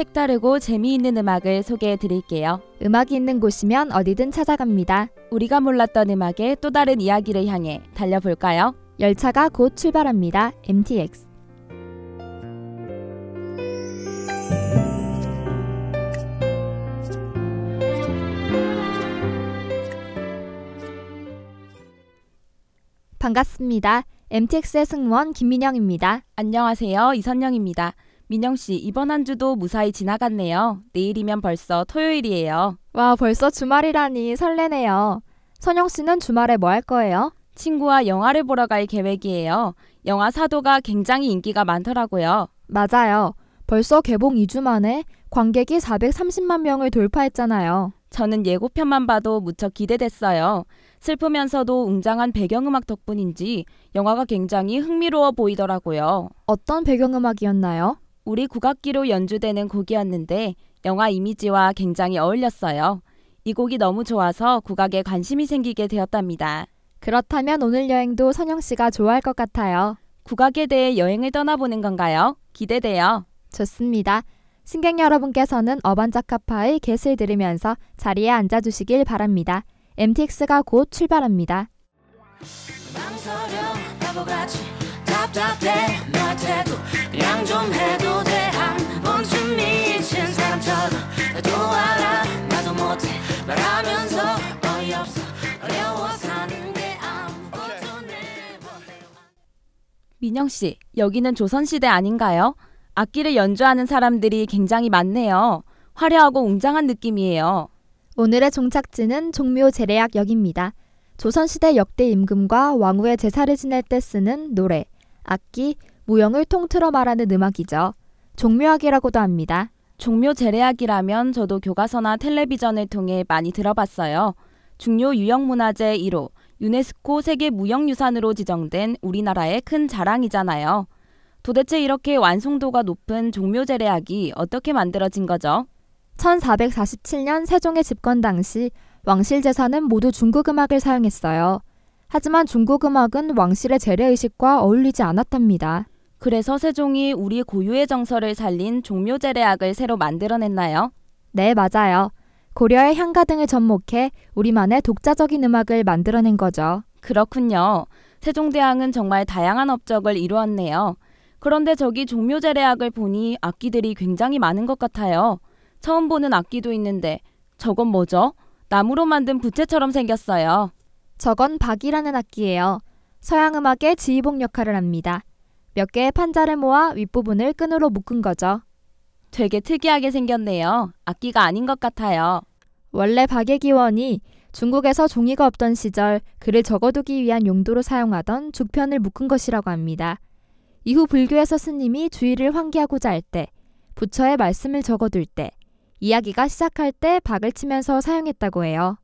색다르고 재미있는 음악을 소개해 드릴게요. 음악이 있는 곳이면 어디든 찾아갑니다. 우리가 몰랐던 음악의 또 다른 이야기를 향해 달려볼까요? 열차가 곧 출발합니다. MTX. 반갑습니다. MTX의 승무원 김민영입니다. 안녕하세요. 이선영입니다. 민영씨, 이번 한 주도 무사히 지나갔네요. 내일이면 벌써 토요일이에요. 와, 벌써 주말이라니 설레네요. 선영씨는 주말에 뭐 할 거예요? 친구와 영화를 보러 갈 계획이에요. 영화 사도가 굉장히 인기가 많더라고요. 맞아요. 벌써 개봉 2주 만에 관객이 430만 명을 돌파했잖아요. 저는 예고편만 봐도 무척 기대됐어요. 슬프면서도 웅장한 배경음악 덕분인지 영화가 굉장히 흥미로워 보이더라고요. 어떤 배경음악이었나요? 우리 국악기로 연주되는 곡이었는데 영화 이미지와 굉장히 어울렸어요. 이 곡이 너무 좋아서 국악에 관심이 생기게 되었답니다. 그렇다면 오늘 여행도 선영씨가 좋아할 것 같아요. 국악에 대해 여행을 떠나보는 건가요? 기대돼요. 좋습니다. 승객 여러분께서는 어반자카파의 겟을 들으면서 자리에 앉아주시길 바랍니다. MTX가 곧 출발합니다. 망설여 바보같이 답답해 너의 태도 그냥 좀 해도 돼 한 번쯤 미친 사람처럼 나도 알아 나도 못해 말하면서 어이없어 어려워 사는 게 아무것도 never. 민영씨, 여기는 조선시대 아닌가요? 악기를 연주하는 사람들이 굉장히 많네요. 화려하고 웅장한 느낌이에요. 오늘의 종착지는 종묘 재래악역입니다. 조선시대 역대 임금과 왕후의 제사를 지낼 때 쓰는 노래, 악기, 무용을 통틀어 말하는 음악이죠. 종묘악이라고도 합니다. 종묘 재래악이라면 저도 교과서나 텔레비전을 통해 많이 들어봤어요. 중요 유형문화재 1호, 유네스코 세계무형유산으로 지정된 우리나라의 큰 자랑이잖아요. 도대체 이렇게 완성도가 높은 종묘 재래악이 어떻게 만들어진 거죠? 1447년 세종의 집권 당시 왕실 제사는 모두 중국 음악을 사용했어요. 하지만 중국 음악은 왕실의 재래의식과 어울리지 않았답니다. 그래서 세종이 우리 고유의 정서를 살린 종묘 재래악을 새로 만들어냈나요? 네, 맞아요. 고려의 향가 등을 접목해 우리만의 독자적인 음악을 만들어낸 거죠. 그렇군요. 세종대왕은 정말 다양한 업적을 이루었네요. 그런데 저기 종묘 재래악을 보니 악기들이 굉장히 많은 것 같아요. 처음 보는 악기도 있는데 저건 뭐죠? 나무로 만든 부채처럼 생겼어요. 저건 박이라는 악기예요. 서양 음악의 지휘봉 역할을 합니다. 몇 개의 판자를 모아 윗부분을 끈으로 묶은 거죠. 되게 특이하게 생겼네요. 악기가 아닌 것 같아요. 원래 박의 기원이 중국에서 종이가 없던 시절 글을 적어두기 위한 용도로 사용하던 죽편을 묶은 것이라고 합니다. 이후 불교에서 스님이 주의를 환기하고자 할 때, 부처의 말씀을 적어둘 때, 이야기가 시작할 때 박을 치면서 사용했다고 해요.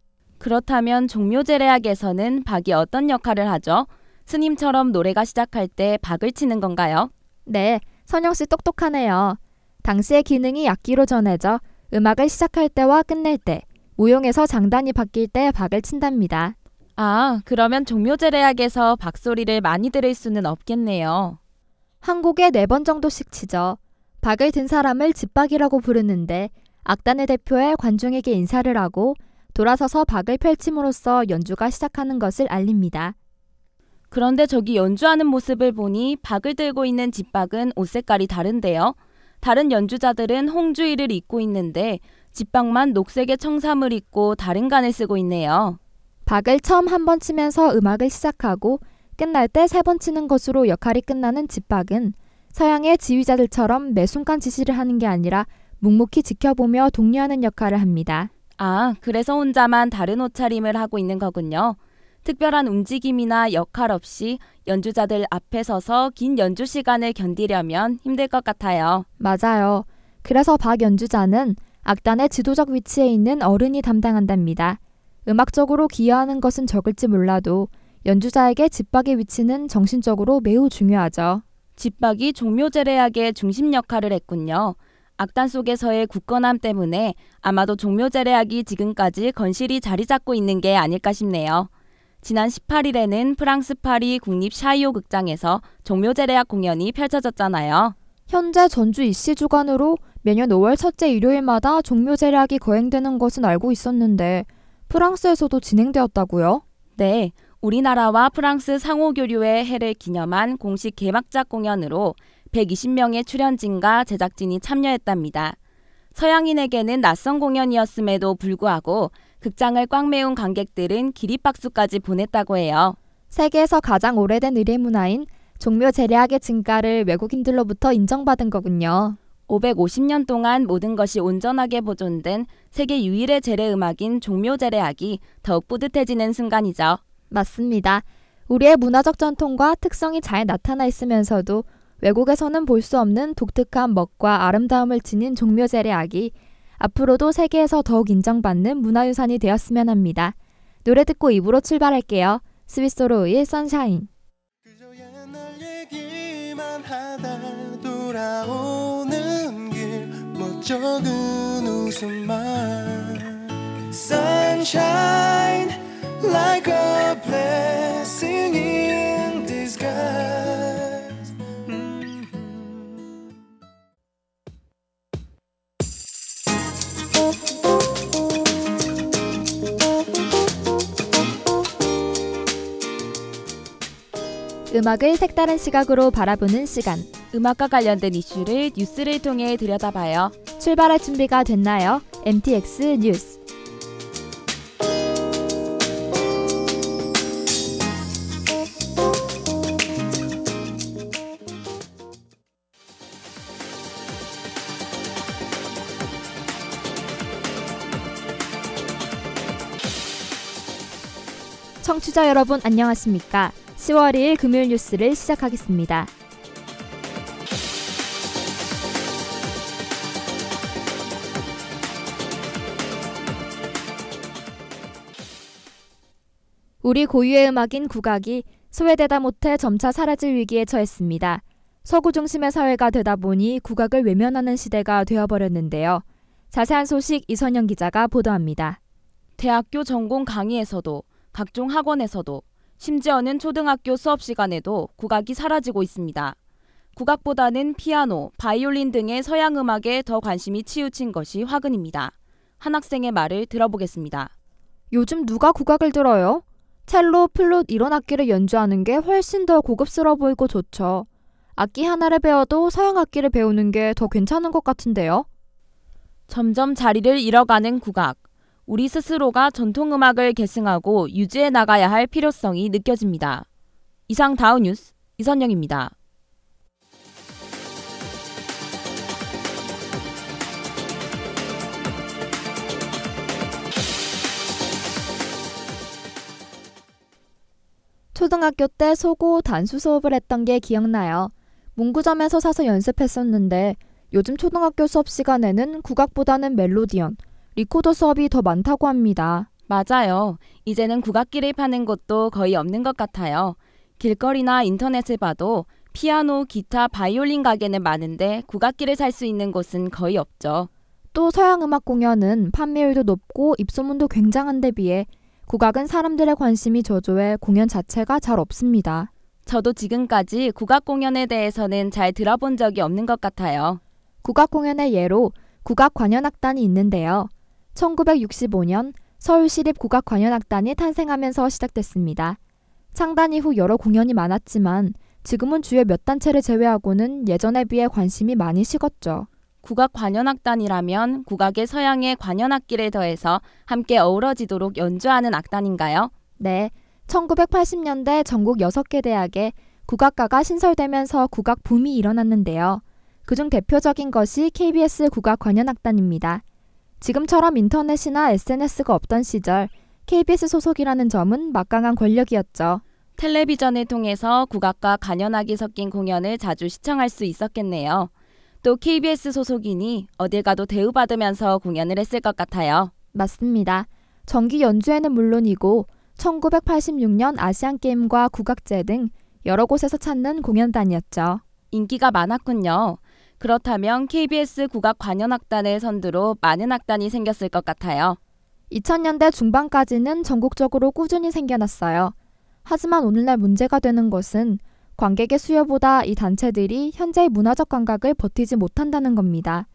그렇다면 종묘 재래악에서는 박이 어떤 역할을 하죠? 스님처럼 노래가 시작할 때 박을 치는 건가요? 네, 선영씨 똑똑하네요. 당시의 기능이 악기로 전해져 음악을 시작할 때와 끝낼 때, 무용에서 장단이 바뀔 때 박을 친답니다. 아, 그러면 종묘 재래악에서 박소리를 많이 들을 수는 없겠네요. 한 곡에 4번 정도씩 치죠. 박을 든 사람을 집박이라고 부르는데 악단을 대표해 관중에게 인사를 하고 돌아서서 박을 펼침으로써 연주가 시작하는 것을 알립니다. 그런데 저기 연주하는 모습을 보니 박을 들고 있는 집박은 옷 색깔이 다른데요. 다른 연주자들은 홍주의를 입고 있는데 집박만 녹색의 청삼을 입고 다른 간을 쓰고 있네요. 박을 처음 한 번 치면서 음악을 시작하고 끝날 때 3번 치는 것으로 역할이 끝나는 집박은 서양의 지휘자들처럼 매 순간 지시를 하는 게 아니라 묵묵히 지켜보며 독려하는 역할을 합니다. 아, 그래서 혼자만 다른 옷차림을 하고 있는 거군요. 특별한 움직임이나 역할 없이 연주자들 앞에 서서 긴 연주 시간을 견디려면 힘들 것 같아요. 맞아요. 그래서 박 연주자는 악단의 지도적 위치에 있는 어른이 담당한답니다. 음악적으로 기여하는 것은 적을지 몰라도 연주자에게 집박의 위치는 정신적으로 매우 중요하죠. 집박이 종묘 재래악의 중심 역할을 했군요. 악단 속에서의 굳건함 때문에 아마도 종묘 재래악이 지금까지 건실히 자리 잡고 있는 게 아닐까 싶네요. 지난 18일에는 프랑스 파리 국립 샤이오 극장에서 종묘 재래악 공연이 펼쳐졌잖아요. 현재 전주 이씨 주관으로 매년 5월 첫째 일요일마다 종묘 제례악이 거행되는 것은 알고 있었는데 프랑스에서도 진행되었다고요? 네, 우리나라와 프랑스 상호교류의 해를 기념한 공식 개막작 공연으로 120명의 출연진과 제작진이 참여했답니다. 서양인에게는 낯선 공연이었음에도 불구하고 극장을 꽉 메운 관객들은 기립박수까지 보냈다고 해요. 세계에서 가장 오래된 의례문화인 종묘 제례악의 증가를 외국인들로부터 인정받은 거군요. 550년 동안 모든 것이 온전하게 보존된 세계 유일의 제례음악인 종묘 제례악이 더욱 뿌듯해지는 순간이죠. 맞습니다. 우리의 문화적 전통과 특성이 잘 나타나 있으면서도 외국에서는 볼 수 없는 독특한 멋과 아름다움을 지닌 종묘 제례악이 앞으로도 세계에서 더욱 인정받는 문화유산이 되었으면 합니다. 노래 듣고 입으로 출발할게요. 스위스로의 선샤인. 그저 옛날 얘기만 하다 돌아오는 길 멋쩍은 웃음만 Sunshine like a blessing in disguise. 음악을 색다른 시각으로 바라보는 시간. 음악과 관련된 이슈를 뉴스를 통해 들여다봐요. 출발할 준비가 됐나요? MTX 뉴스. 청취자 여러분 안녕하십니까? 10월 2일 금요일 뉴스를 시작하겠습니다. 우리 고유의 음악인 국악이 소외되다 못해 점차 사라질 위기에 처했습니다. 서구 중심의 사회가 되다 보니 국악을 외면하는 시대가 되어버렸는데요. 자세한 소식 이선영 기자가 보도합니다. 대학교 전공 강의에서도 각종 학원에서도 심지어는 초등학교 수업 시간에도 국악이 사라지고 있습니다. 국악보다는 피아노, 바이올린 등의 서양 음악에 더 관심이 치우친 것이 화근입니다. 한 학생의 말을 들어보겠습니다. 요즘 누가 국악을 들어요? 첼로, 플룻 이런 악기를 연주하는 게 훨씬 더 고급스러워 보이고 좋죠. 악기 하나를 배워도 서양 악기를 배우는 게 더 괜찮은 것 같은데요. 점점 자리를 잃어가는 국악. 우리 스스로가 전통음악을 계승하고 유지해 나가야 할 필요성이 느껴집니다. 이상 다운 뉴스 이선영입니다. 초등학교 때 소고 단수 수업을 했던 게 기억나요. 문구점에서 사서 연습했었는데 요즘 초등학교 수업 시간에는 국악보다는 멜로디언, 리코더 수업이 더 많다고 합니다. 맞아요. 이제는 국악기를 파는 곳도 거의 없는 것 같아요. 길거리나 인터넷을 봐도 피아노, 기타, 바이올린 가게는 많은데 국악기를 살 수 있는 곳은 거의 없죠. 또 서양 음악 공연은 판매율도 높고 입소문도 굉장한 데 비해 국악은 사람들의 관심이 저조해 공연 자체가 잘 없습니다. 저도 지금까지 국악 공연에 대해서는 잘 들어본 적이 없는 것 같아요. 국악 공연의 예로 국악관현악단이 있는데요. 1965년 서울시립국악관현악단이 탄생하면서 시작됐습니다. 창단 이후 여러 공연이 많았지만 지금은 주요 몇 단체를 제외하고는 예전에 비해 관심이 많이 식었죠. 국악관현악단이라면 국악의 서양의 관현악기를 더해서 함께 어우러지도록 연주하는 악단인가요? 네, 1980년대 전국 6개 대학에 국악과가 신설되면서 국악 붐이 일어났는데요. 그중 대표적인 것이 KBS 국악관현악단입니다. 지금처럼 인터넷이나 SNS가 없던 시절 KBS 소속이라는 점은 막강한 권력이었죠. 텔레비전을 통해서 국악과 관현악이 섞인 공연을 자주 시청할 수 있었겠네요. 또 KBS 소속이니 어딜 가도 대우받으면서 공연을 했을 것 같아요. 맞습니다. 정기 연주회는 물론이고 1986년 아시안게임과 국악제 등 여러 곳에서 찾는 공연단이었죠. 인기가 많았군요. 그렇다면 KBS 국악관현악단을 선두로 많은 악단이 생겼을 것 같아요. 2000년대 중반까지는 전국적으로 꾸준히 생겨났어요. 하지만 오늘날 문제가 되는 것은 관객의 수요보다 이 단체들이 현재의 문화적 감각을 버티지 못한다는 겁니다.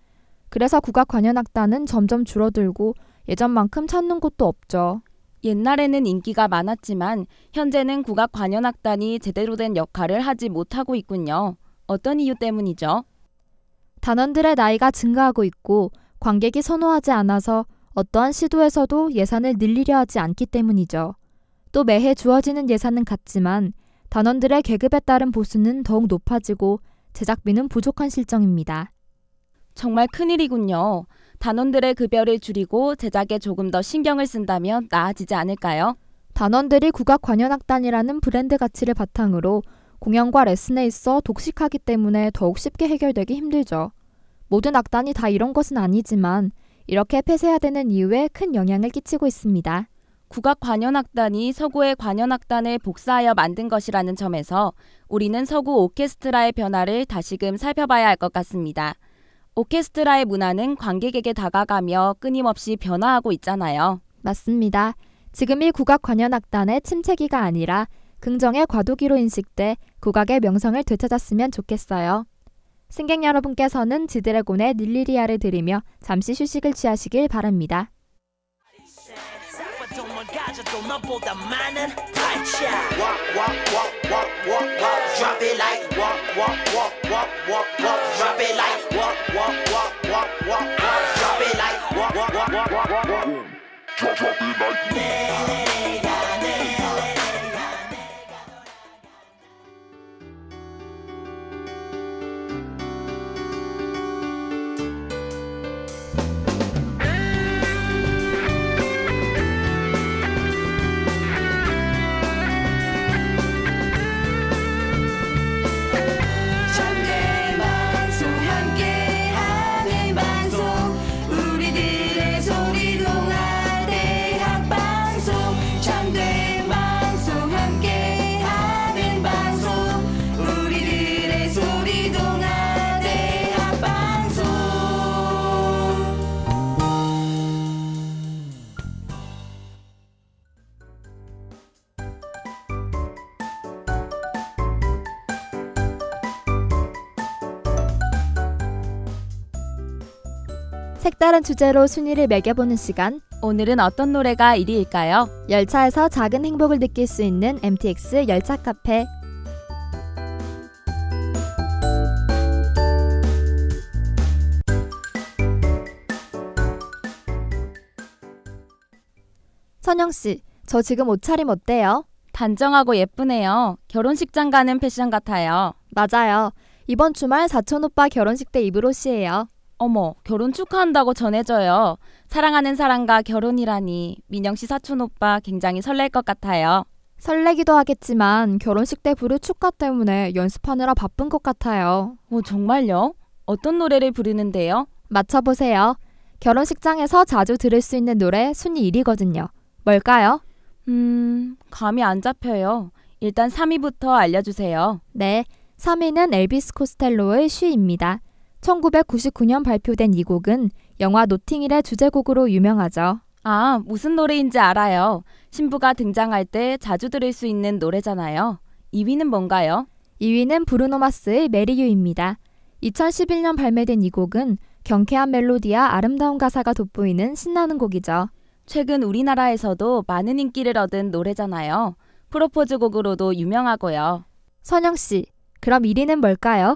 그래서 국악관현악단은 점점 줄어들고 예전만큼 찾는 곳도 없죠. 옛날에는 인기가 많았지만 현재는 국악관현악단이 제대로 된 역할을 하지 못하고 있군요. 어떤 이유 때문이죠? 단원들의 나이가 증가하고 있고 관객이 선호하지 않아서 어떠한 시도에서도 예산을 늘리려 하지 않기 때문이죠. 또 매해 주어지는 예산은 같지만 단원들의 계급에 따른 보수는 더욱 높아지고 제작비는 부족한 실정입니다. 정말 큰일이군요. 단원들의 급여를 줄이고 제작에 조금 더 신경을 쓴다면 나아지지 않을까요? 단원들이 국악관현악단이라는 브랜드 가치를 바탕으로 공연과 레슨에 있어 독식하기 때문에 더욱 쉽게 해결되기 힘들죠. 모든 악단이 다 이런 것은 아니지만 이렇게 폐쇄해야 되는 이유에 큰 영향을 끼치고 있습니다. 국악관현악단이 서구의 관현악단을 복사하여 만든 것이라는 점에서 우리는 서구 오케스트라의 변화를 다시금 살펴봐야 할 것 같습니다. 오케스트라의 문화는 관객에게 다가가며 끊임없이 변화하고 있잖아요. 맞습니다. 지금이 국악관현악단의 침체기가 아니라 긍정의 과도기로 인식돼 국악의 명성을 되찾았으면 좋겠어요. 승객 여러분께서는 지드래곤의 닐리리아를 들으며 잠시 휴식을 취하시길 바랍니다. 너보다 많은 발자 walk walk walk walk walk walk drop it like walk walk walk walk walk walk drop it like walk walk walk walk walk walk drop it like walk walk walk walk walk drop it like 색다른 주제로 순위를 매겨보는 시간. 오늘은 어떤 노래가 1위일까요? 열차에서 작은 행복을 느낄 수 있는 MTX 열차 카페. 선영씨, 저 지금 옷차림 어때요? 단정하고 예쁘네요. 결혼식장 가는 패션 같아요. 맞아요. 이번 주말 사촌 오빠 결혼식 때 입을 옷이에요. 어머, 결혼 축하한다고 전해줘요. 사랑하는 사람과 결혼이라니. 민영씨 사촌 오빠 굉장히 설렐 것 같아요. 설레기도 하겠지만 결혼식 때 부를 축가 때문에 연습하느라 바쁜 것 같아요. 오, 정말요? 어떤 노래를 부르는데요? 맞춰보세요. 결혼식장에서 자주 들을 수 있는 노래 순위 1위거든요. 뭘까요? 감이 안 잡혀요. 일단 3위부터 알려주세요. 네, 3위는 엘비스 코스텔로의 쉬입니다. 1999년 발표된 이 곡은 영화 노팅힐의 주제곡으로 유명하죠. 아, 무슨 노래인지 알아요. 신부가 등장할 때 자주 들을 수 있는 노래잖아요. 2위는 뭔가요? 2위는 브루노 마스의 메리유입니다. 2011년 발매된 이 곡은 경쾌한 멜로디와 아름다운 가사가 돋보이는 신나는 곡이죠. 최근 우리나라에서도 많은 인기를 얻은 노래잖아요. 프로포즈 곡으로도 유명하고요. 선영씨, 그럼 1위는 뭘까요?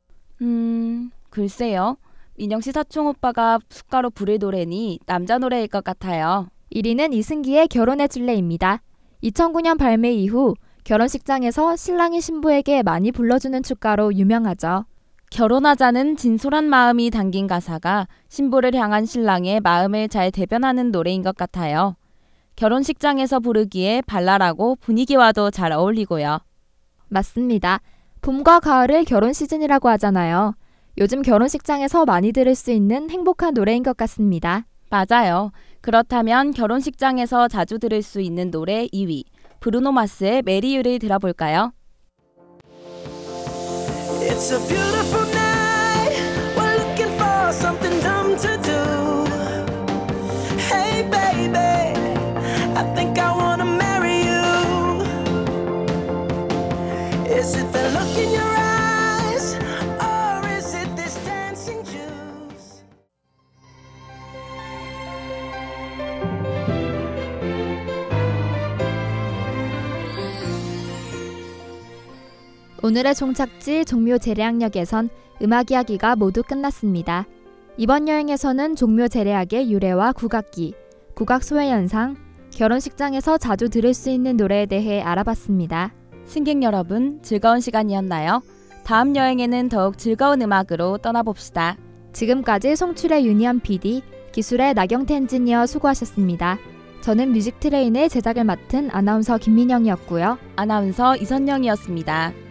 글쎄요. 민영씨 사촌 오빠가 숟가로 부를 노래니 남자 노래일 것 같아요. 1위는 이승기의 결혼해줄래입니다. 2009년 발매 이후 결혼식장에서 신랑이 신부에게 많이 불러주는 축가로 유명하죠. 결혼하자는 진솔한 마음이 담긴 가사가 신부를 향한 신랑의 마음을 잘 대변하는 노래인 것 같아요. 결혼식장에서 부르기에 발랄하고 분위기와도 잘 어울리고요. 맞습니다. 봄과 가을을 결혼 시즌이라고 하잖아요. 요즘 결혼식장에서 많이 들을 수 있는 행복한 노래인 것 같습니다. 맞아요. 그렇다면 결혼식장에서 자주 들을 수 있는 노래 2위, 브루노 마스의 메리유를 들어볼까요? It's a beautiful night. We're looking for something dumb to do. Hey baby, I think I wanna marry you. Is it the look in your eyes, or is it this dancing juice? 오늘의 종착지 종묘 재래악역에선 음악 이야기가 모두 끝났습니다. 이번 여행에서는 종묘 재래악의 유래와 국악기, 국악 소외 현상, 결혼식장에서 자주 들을 수 있는 노래에 대해 알아봤습니다. 승객 여러분, 즐거운 시간이었나요? 다음 여행에는 더욱 즐거운 음악으로 떠나봅시다. 지금까지 송출의 유니언 PD, 기술의 나경태 엔지니어 수고하셨습니다. 저는 뮤직트레인의 제작을 맡은 아나운서 김민영이었고요. 아나운서 이선영이었습니다.